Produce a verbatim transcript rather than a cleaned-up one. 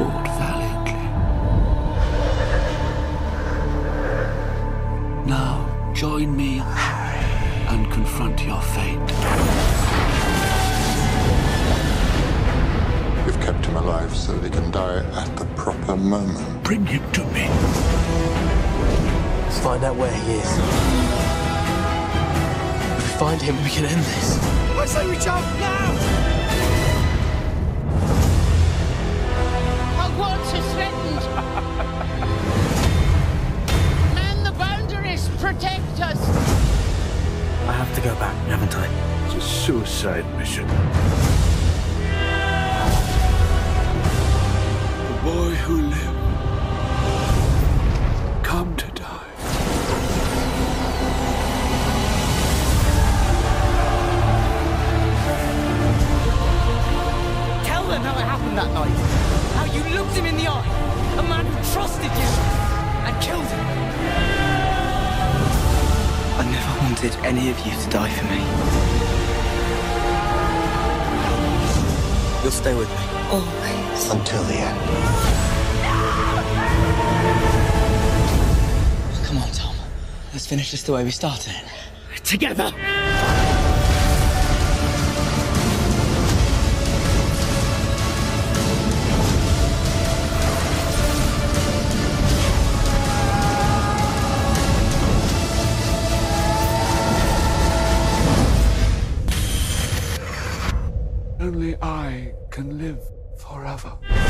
fought valiantly. Now, join me and confront your fate. You've kept him alive so that he can die at the proper moment. Bring him to me. Let's find out where he is. If we find him, we can end this. I say we jump now! Hogwarts is threatened. Man the boundaries, protect us. I have to go back, haven't I? It's a suicide mission. The boy who lived, come to die. Tell them how it happened that night. How you looked him in the eye. A man who trusted you and killed him. I never wanted any of you to die for me. You'll stay with me. Always. Until the end. Come on, Tom. Let's finish this the way we started it. Together. Only I can live forever.